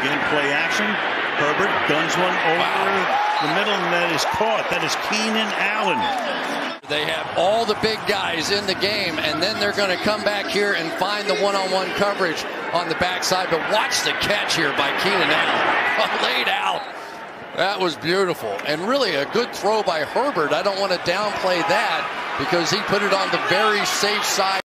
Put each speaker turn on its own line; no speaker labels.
Again, play action. Herbert guns one over the middle, and that is caught. That is Keenan Allen.
They have all the big guys in the game, and then they're going to come back here and find the one-on-one coverage on the backside. But watch the catch here by Keenan Allen. Laid out. That was beautiful, and really a good throw by Herbert. I don't want to downplay that because he put it on the very safe side.